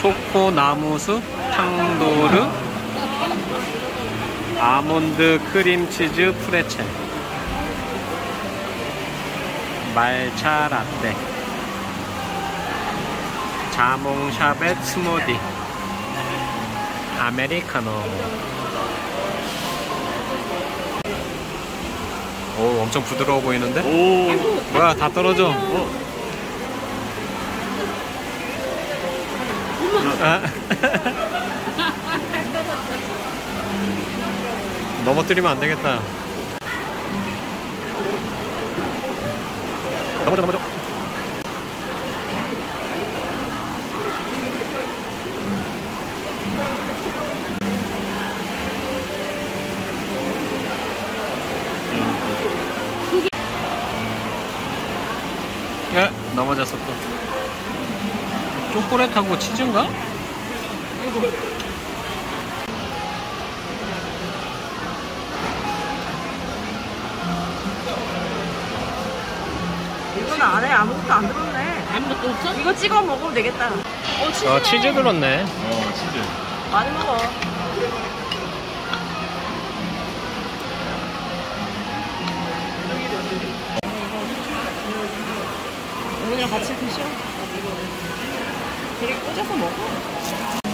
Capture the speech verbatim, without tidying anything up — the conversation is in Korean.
초코 나무숲 탕도르 아몬드 크림치즈 프레첼 말차 라떼 자몽 샤벳 스무디 아메리카노. 오, 엄청 부드러워 보이는데? 오, 뭐야, 다 떨어져. 어. 아. 넘어뜨리면 안 되겠다. 넘어져, 넘어져. 야, 넘어졌어 또. 초콜릿하고 치즈인가? 이건 안에 아무것도 안 들었네. 아무것도 없어? 이거 찍어 먹으면 되겠다. 어, 치즈네. 어, 치즈 들었네. 어, 치즈. 많이 먹어. 어머니랑 같이 드셔. 되게 꽂아서 먹어.